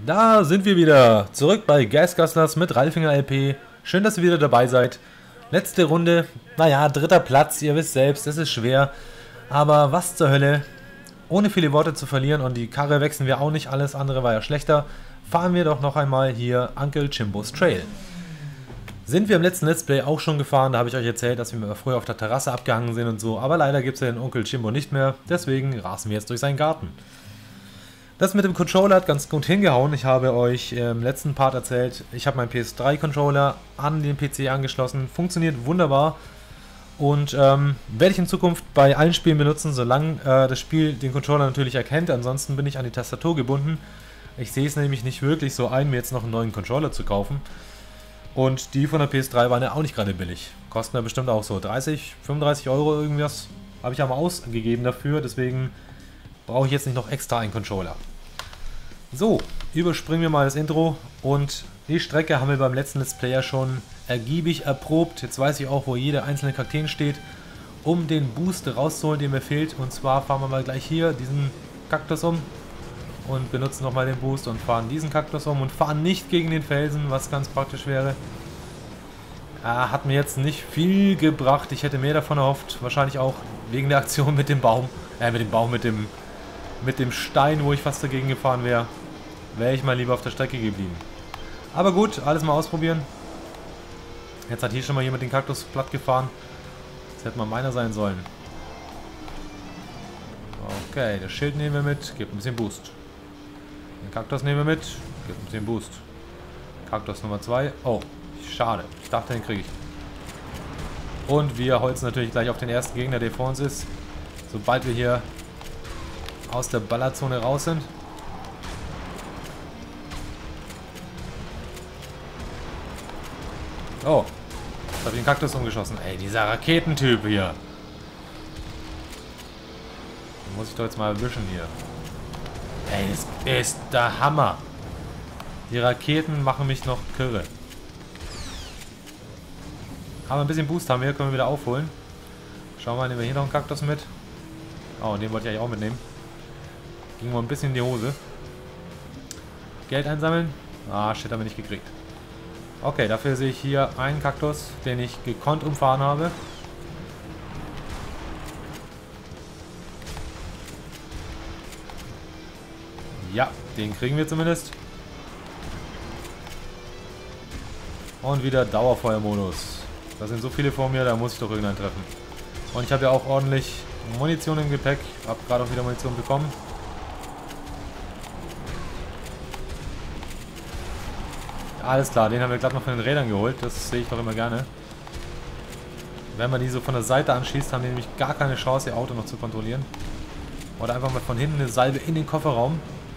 Da sind wir wieder, zurück bei Gasgastlers mit Ralfinger LP. Schön, dass ihr wieder dabei seid. Letzte Runde, naja, dritter Platz, ihr wisst selbst, es ist schwer. Aber was zur Hölle, ohne viele Worte zu verlieren und die Karre wechseln wir auch nicht, alles andere war ja schlechter, fahren wir doch noch einmal hier Uncle Chimbos Trail. Sind wir im letzten Let's Play auch schon gefahren, da habe ich euch erzählt, dass wir früher auf der Terrasse abgehangen sind und so, aber leider gibt es ja den Onkel Chimbo nicht mehr, deswegen rasen wir jetzt durch seinen Garten. Das mit dem Controller hat ganz gut hingehauen. Ich habe euch im letzten Part erzählt, ich habe meinen PS3-Controller an den PC angeschlossen. Funktioniert wunderbar. Und werde ich in Zukunft bei allen Spielen benutzen, solange das Spiel den Controller natürlich erkennt. Ansonsten bin ich an die Tastatur gebunden. Ich sehe es nämlich nicht wirklich so ein, mir jetzt noch einen neuen Controller zu kaufen. Und die von der PS3 waren ja auch nicht gerade billig. Kosten ja bestimmt auch so 30, 35 Euro irgendwas. Habe ich ja mal ausgegeben dafür, deswegen brauche ich jetzt nicht noch extra einen Controller. So, überspringen wir mal das Intro und die Strecke haben wir beim letzten Let's Play ja schon ergiebig erprobt. Jetzt weiß ich auch, wo jede einzelne Kakteen steht, um den Boost rauszuholen, der mir fehlt. Und zwar fahren wir mal gleich hier diesen Kaktus um und benutzen nochmal den Boost und fahren diesen Kaktus um und fahren nicht gegen den Felsen, was ganz praktisch wäre. Hat mir jetzt nicht viel gebracht, ich hätte mehr davon erhofft, wahrscheinlich auch wegen der Aktion mit dem Baum, mit dem Stein, wo ich fast dagegen gefahren wäre, wäre ich mal lieber auf der Strecke geblieben. Aber gut, alles mal ausprobieren. Jetzt hat hier schon mal jemand den Kaktus platt gefahren. Das hätte mal meiner sein sollen. Okay, das Schild nehmen wir mit, gibt ein bisschen Boost. Den Kaktus nehmen wir mit, gibt ein bisschen Boost. Kaktus Nummer 2. Oh, schade. Ich dachte, den kriege ich. Und wir holzen natürlich gleich auf den ersten Gegner, der vor uns ist. Sobald wir hier aus der Ballerzone raus sind. Oh, jetzt habe ich den Kaktus umgeschossen. Ey, dieser Raketentyp hier. Den muss ich doch jetzt mal erwischen hier. Ey, das ist der Hammer. Die Raketen machen mich noch kirre. Aber ein bisschen Boost haben wir, können wir wieder aufholen. Schauen wir mal, nehmen wir hier noch einen Kaktus mit. Oh, den wollte ich eigentlich auch mitnehmen. Ging mal ein bisschen in die Hose. Geld einsammeln. Ah, shit, haben wir nicht gekriegt. Okay, dafür sehe ich hier einen Kaktus, den ich gekonnt umfahren habe. Ja, den kriegen wir zumindest. Und wieder Dauerfeuermodus. Da sind so viele vor mir, da muss ich doch irgendeinen treffen. Und ich habe ja auch ordentlich Munition im Gepäck. Habe gerade auch wieder Munition bekommen. Alles klar, den haben wir glatt noch von den Rädern geholt. Das sehe ich doch immer gerne. Wenn man die so von der Seite anschießt, haben die nämlich gar keine Chance, ihr Auto noch zu kontrollieren. Oder einfach mal von hinten eine Salbe in den Kofferraum.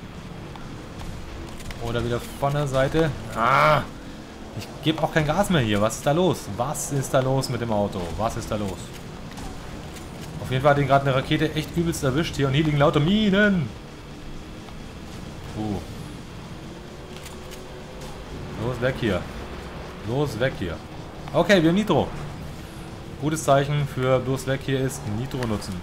Oder wieder von der Seite. Ah! Ich gebe auch kein Gas mehr hier. Was ist da los? Was ist da los mit dem Auto? Was ist da los? Auf jeden Fall hat ihn gerade eine Rakete echt übelst erwischt hier. Und hier liegen lauter Minen. Los, weg hier. Los, weg hier. Okay, wir haben Nitro. Gutes Zeichen für bloß weg hier ist Nitro nutzen.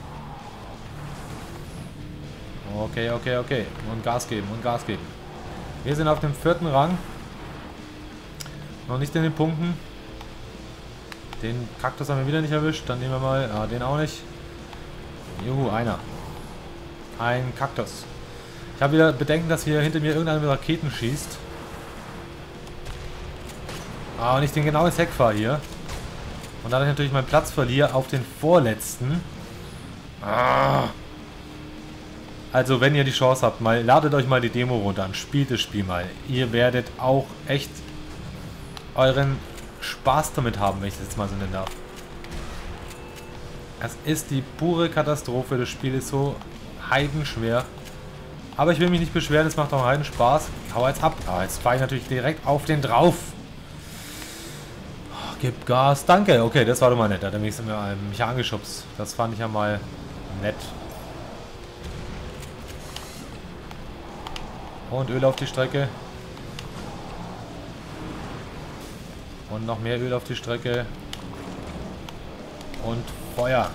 Okay, okay, okay. Und Gas geben, und Gas geben. Wir sind auf dem 4. Rang. Noch nicht in den Punkten. Den Kaktus haben wir wieder nicht erwischt. Dann nehmen wir mal... Ah, den auch nicht. Juhu, einer. Ein Kaktus. Ich habe wieder Bedenken, dass hier hinter mir irgendeiner mit Raketen schießt. Ah, und ich den genau ins Heck fahre hier. Und dadurch natürlich meinen Platz verliere auf den vorletzten. Ah. Also, wenn ihr die Chance habt, mal ladet euch mal die Demo runter und spielt das Spiel mal. Ihr werdet auch echt euren Spaß damit haben, wenn ich das jetzt mal so nennen darf. Es ist die pure Katastrophe. Das Spiel ist so heidenschwer. Aber ich will mich nicht beschweren, es macht auch heiden Spaß. Hau jetzt ab. Aber jetzt fahre ich natürlich direkt auf den drauf. Oh, gib Gas. Danke. Okay, das war doch mal nett. Da hat er mich angeschubst. Das fand ich ja mal nett. Und Öl auf die Strecke. Und noch mehr Öl auf die Strecke. Und Feuer.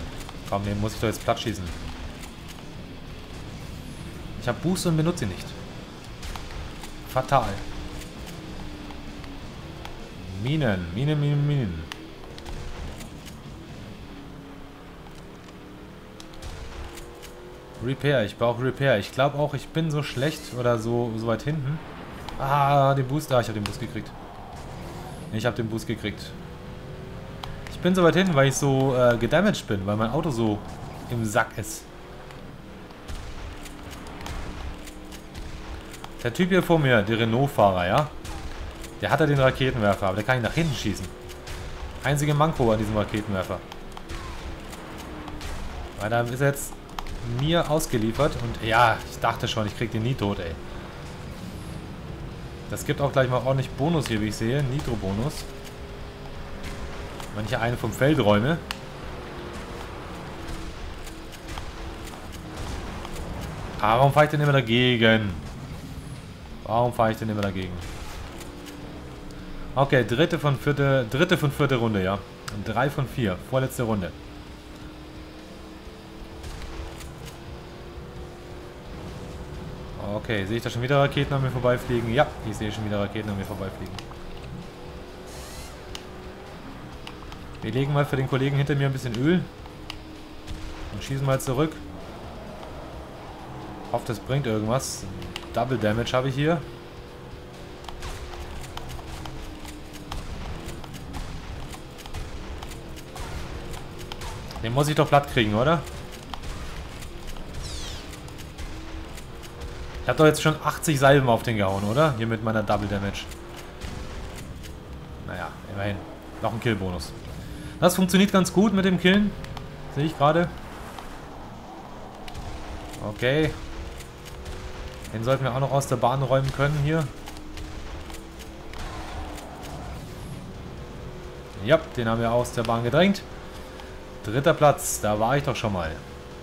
Komm, den muss ich doch jetzt platt schießen. Ich habe Boost und benutze ihn nicht. Fatal. Minen, Minen, Minen, Minen. Repair, ich brauche Repair. Ich glaube auch, ich bin so schlecht oder so weit hinten. Ah, den Boost. Ah, ich habe den Boost gekriegt. Ich habe den Boost gekriegt. Ich bin so weit hinten, weil ich so gedamaged bin, weil mein Auto so im Sack ist. Der Typ hier vor mir, der Renault-Fahrer, ja? Der hat ja den Raketenwerfer, aber der kann ihn nach hinten schießen. Einzige Manko an diesem Raketenwerfer. Weil da ist er jetzt mir ausgeliefert und ja, ich dachte schon, ich krieg den nie tot, ey. Das gibt auch gleich mal ordentlich Bonus hier, wie ich sehe. Nitro-Bonus. Wenn ich einen vom Feld räume. Ah, warum fahre ich denn immer dagegen? Warum fahre ich denn immer dagegen? Okay, dritte von vierte Runde, ja. 3 von 4, vorletzte Runde. Okay, sehe ich da schon wieder Raketen an mir vorbeifliegen? Ja, ich sehe schon wieder Raketen an mir vorbeifliegen. Wir legen mal für den Kollegen hinter mir ein bisschen Öl. Und schießen mal zurück. Hoffe, das bringt irgendwas. Double Damage habe ich hier. Den muss ich doch platt kriegen, oder? Ich habe doch jetzt schon 80 Salben auf den gehauen, oder? Hier mit meiner Double Damage. Naja, immerhin. Noch ein Kill-Bonus. Das funktioniert ganz gut mit dem Killen. Sehe ich gerade. Okay. Den sollten wir auch noch aus der Bahn räumen können hier. Ja, den haben wir aus der Bahn gedrängt. Dritter Platz, da war ich doch schon mal.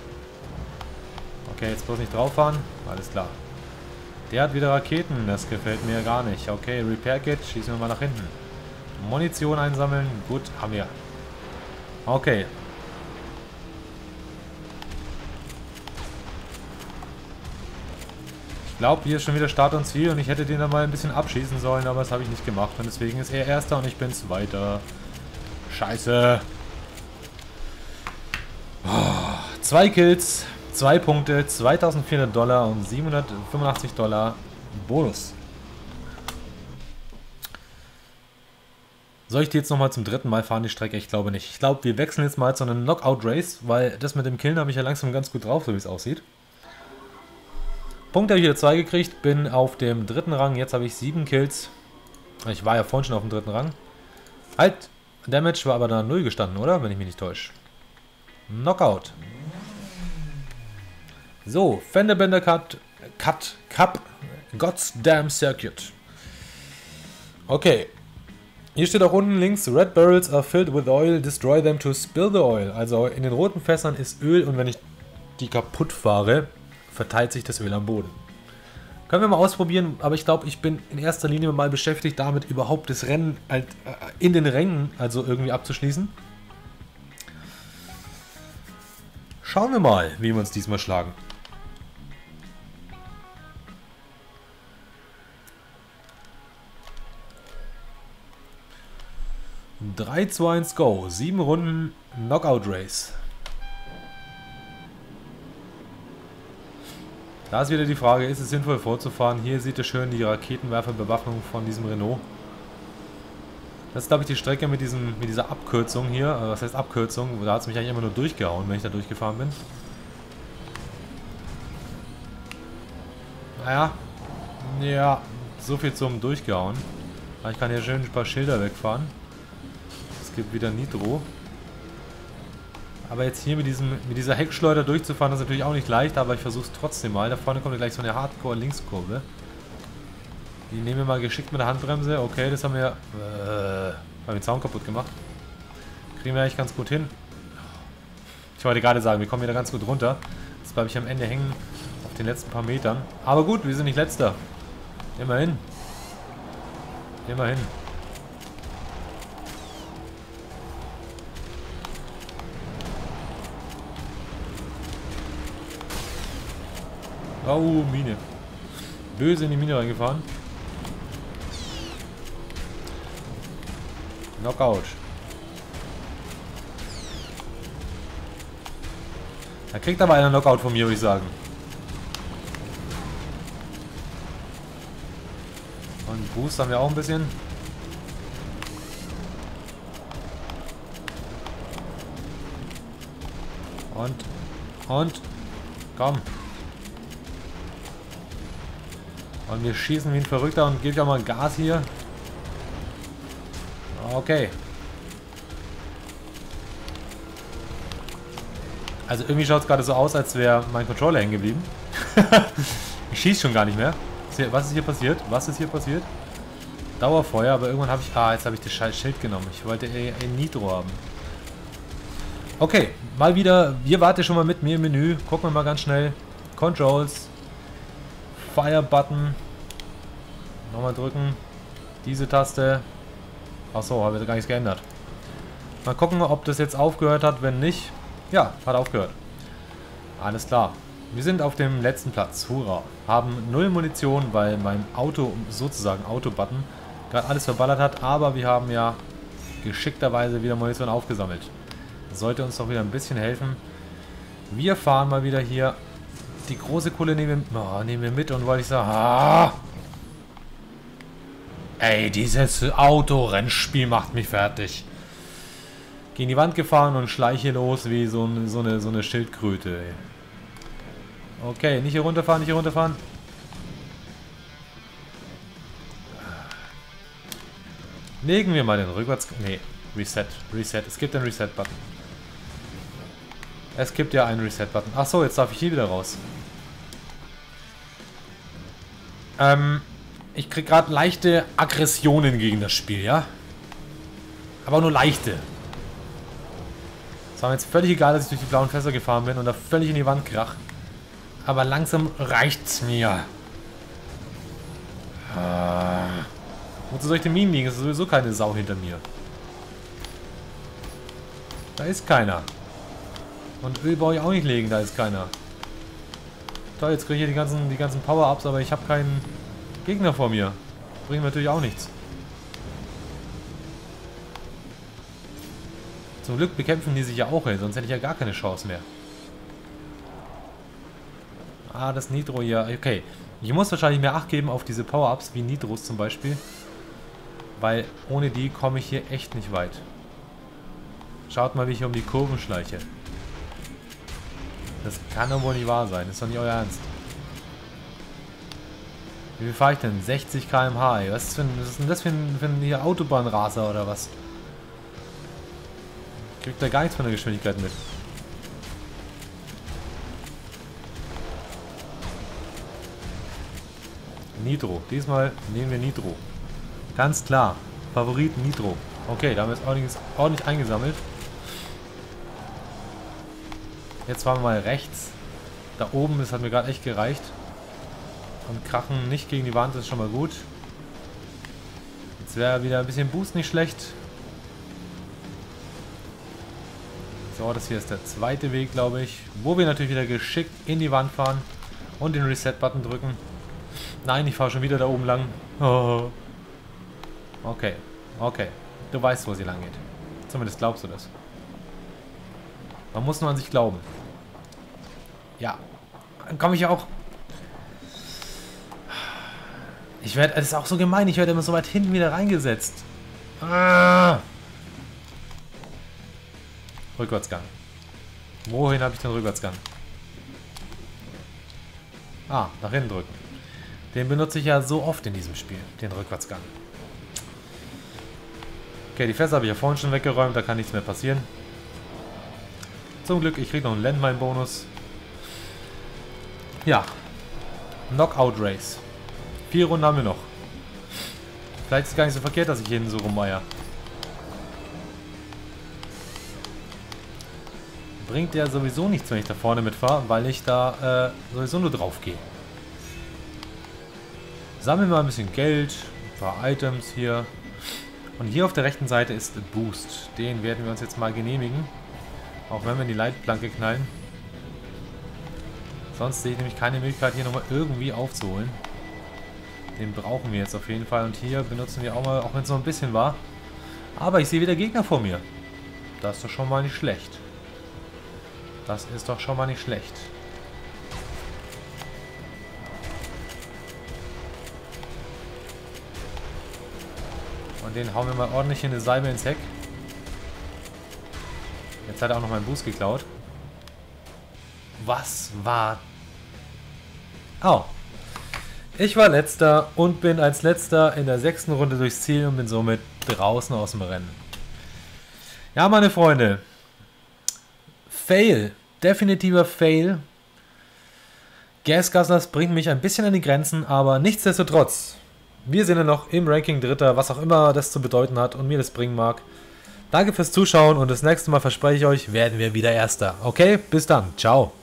Okay, jetzt bloß nicht drauf fahren. Alles klar. Der hat wieder Raketen, das gefällt mir gar nicht. Okay, Repair Kit, schießen wir mal nach hinten. Munition einsammeln, gut, haben wir. Okay. Ich glaube, hier ist schon wieder Start und Ziel und ich hätte den dann mal ein bisschen abschießen sollen, aber das habe ich nicht gemacht. Und deswegen ist er Erster und ich bin Zweiter. Scheiße. Oh, 2 Kills, 2 Punkte, $2.400 und $785 Bonus. Soll ich die jetzt nochmal zum dritten Mal fahren, die Strecke? Ich glaube nicht. Ich glaube, wir wechseln jetzt mal zu einem Knockout-Race, weil das mit dem Killen habe ich ja langsam ganz gut drauf, so wie es aussieht. Punkte habe ich wieder 2 gekriegt, bin auf dem dritten Rang, jetzt habe ich 7 Kills. Ich war ja vorhin schon auf dem dritten Rang. Halt, Damage war aber da 0 gestanden, oder? Wenn ich mich nicht täusche. Knockout. So, Fender Bender Cup, God's Damn Circuit. Okay. Hier steht auch unten links, Red Barrels are filled with oil, destroy them to spill the oil. Also in den roten Fässern ist Öl und wenn ich die kaputt fahre, verteilt sich das Öl am Boden. Können wir mal ausprobieren, aber ich glaube, ich bin in erster Linie mal beschäftigt damit, überhaupt das Rennen halt, in den Rängen also irgendwie abzuschließen. Schauen wir mal, wie wir uns diesmal schlagen. Drei, 2, 1, go. 7 Runden Knockout Race. Da ist wieder die Frage, ist es sinnvoll vorzufahren? Hier seht ihr schön die Raketenwerferbewaffnung von diesem Renault. Das ist, glaube ich, die Strecke mit dieser Abkürzung hier. Was heißt Abkürzung? Da hat es mich eigentlich immer nur durchgehauen, wenn ich da durchgefahren bin. Naja. Ja, so viel zum Durchgehauen. Ich kann hier schön ein paar Schilder wegfahren. Es gibt wieder Nitro. Aber jetzt hier mit dieser Heckschleuder durchzufahren, das ist natürlich auch nicht leicht, aber ich versuche es trotzdem mal. Da vorne kommt gleich so eine Hardcore-Linkskurve. Die nehmen wir mal geschickt mit der Handbremse. Okay, das haben wir den Zaun kaputt gemacht. Kriegen wir eigentlich ganz gut hin. Ich wollte gerade sagen, wir kommen wieder ganz gut runter. Jetzt bleibe ich am Ende hängen auf den letzten paar Metern. Aber gut, wir sind nicht letzter. Immerhin. Immerhin. Oh, Mine. Böse in die Mine reingefahren. Knockout. Da kriegt aber einer Knockout von mir, würde ich sagen. Und Boost haben wir auch ein bisschen. Und. Komm. Und wir schießen wie ein Verrückter und geben ja mal Gas hier. Okay. Also irgendwie schaut es gerade so aus, als wäre mein Controller hängen geblieben. Ich schieße schon gar nicht mehr. Was ist hier passiert? Was ist hier passiert? Dauerfeuer, aber irgendwann habe ich... Ah, jetzt habe ich das scheiß Schild genommen. Ich wollte ein Nitro haben. Okay, mal wieder... Ihr wartet schon mal mit mir im Menü. Gucken wir mal ganz schnell. Controls. Fire Button. Nochmal drücken. Diese Taste. Achso, habe ich gar nichts geändert. Mal gucken, ob das jetzt aufgehört hat. Wenn nicht... Ja, hat aufgehört. Alles klar. Wir sind auf dem letzten Platz. Hurra. Haben 0 Munition, weil mein Auto, sozusagen Auto-Button, gerade alles verballert hat. Aber wir haben ja geschickterweise wieder Munition aufgesammelt. Das sollte uns doch wieder ein bisschen helfen. Wir fahren mal wieder hier. Die große Kohle nehmen wir mit und wollte ich sagen... Ah! Ey, dieses Autorennspiel macht mich fertig. Gegen die Wand gefahren und schleiche los wie so eine Schildkröte. Ey. Okay, nicht hier runterfahren, nicht hier runterfahren. Legen wir mal den Rückwärts... Nee, Reset. Reset. Es gibt einen Reset-Button. Es gibt ja einen Reset-Button. Achso, jetzt darf ich hier wieder raus. Ich krieg gerade leichte Aggressionen gegen das Spiel, ja? Aber nur leichte. Es war mir jetzt völlig egal, dass ich durch die blauen Fässer gefahren bin und da völlig in die Wand krach. Aber langsam reicht's mir. Wozu soll ich denn Minen liegen? Es ist sowieso keine Sau hinter mir. Da ist keiner. Und Öl brauche ich auch nicht legen, da ist keiner. Toll, jetzt kriege ich hier die ganzen Power-Ups, aber ich habe keinen Gegner vor mir. Bringt mir natürlich auch nichts. Zum Glück bekämpfen die sich ja auch, ey, sonst hätte ich ja gar keine Chance mehr. Ah, das Nitro hier. Okay. Ich muss wahrscheinlich mehr Acht geben auf diese Power-Ups, wie Nitros zum Beispiel. Weil ohne die komme ich hier echt nicht weit. Schaut mal, wie ich hier um die Kurven schleiche. Das kann doch wohl nicht wahr sein. Das ist doch nicht euer Ernst. Wie viel fahre ich denn? 60 km/h, ey. Was ist denn das für ein hier Autobahnraser oder was? Kriegt da gar nichts von der Geschwindigkeit mit. Nitro. Diesmal nehmen wir Nitro. Ganz klar. Favorit Nitro. Okay, da haben wir jetzt ordentlich eingesammelt. Jetzt fahren wir mal rechts. Da oben, das hat mir gerade echt gereicht. Und krachen nicht gegen die Wand, das ist schon mal gut. Jetzt wäre wieder ein bisschen Boost nicht schlecht. So, das hier ist der zweite Weg, glaube ich. Wo wir natürlich wieder geschickt in die Wand fahren und den Reset-Button drücken. Nein, ich fahre schon wieder da oben lang. Oh. Okay, okay. Du weißt, wo sie lang geht. Zumindest glaubst du das. Man muss nur an sich glauben. Ja. Dann komme ich auch... das ist auch so gemein, ich werde immer so weit hinten wieder reingesetzt. Ah. Rückwärtsgang. Wohin habe ich den Rückwärtsgang? Ah, nach hinten drücken. Den benutze ich ja so oft in diesem Spiel, den Rückwärtsgang. Okay, die Fässer habe ich ja vorhin schon weggeräumt, da kann nichts mehr passieren. Zum Glück, ich kriege noch einen Landmine-Bonus. Ja. Knockout Race. 4 Runden haben wir noch. Vielleicht ist es gar nicht so verkehrt, dass ich hinten so rummeier. Bringt ja sowieso nichts, wenn ich da vorne mitfahre, weil ich da sowieso nur drauf gehe. Sammeln wir ein bisschen Geld, ein paar Items hier. Und hier auf der rechten Seite ist Boost. Den werden wir uns jetzt mal genehmigen. Auch wenn wir in die Leitplanke knallen. Sonst sehe ich nämlich keine Möglichkeit, hier nochmal irgendwie aufzuholen. Den brauchen wir jetzt auf jeden Fall. Und hier benutzen wir auch mal, auch wenn es noch ein bisschen war, Aber ich sehe wieder Gegner vor mir. Das ist doch schon mal nicht schlecht. Das ist doch schon mal nicht schlecht. Und den hauen wir mal ordentlich in eine Salbe ins Heck. Jetzt hat er auch noch meinen Boost geklaut. Was war... Oh. Ich war letzter und bin als letzter in der 6. Runde durchs Ziel und bin somit draußen aus dem Rennen. Ja, meine Freunde. Fail. Definitiver Fail. Gas Guzzlers bringt mich ein bisschen an die Grenzen, aber nichtsdestotrotz. Wir sind ja noch im Ranking Dritter, was auch immer das zu bedeuten hat und mir das bringen mag. Danke fürs Zuschauen und das nächste Mal verspreche ich euch, werden wir wieder Erster. Okay, bis dann. Ciao.